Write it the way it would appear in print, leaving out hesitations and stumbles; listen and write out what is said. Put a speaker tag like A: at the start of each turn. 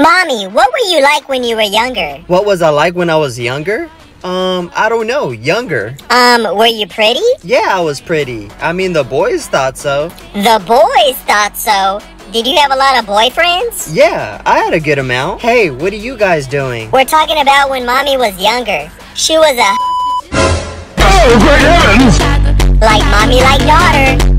A: Mommy, what were you like when you were younger?
B: What was I like when I was younger? I don't know, younger.
A: Were you pretty?
B: Yeah, I was pretty. I mean, the boys thought so.
A: The boys thought so. Did you have a lot of boyfriends?
B: Yeah, I had a good amount. Hey, what are you guys doing?
A: We're talking about when Mommy was younger. She was a...
C: Oh, great heavens!
A: like mommy, like daughter.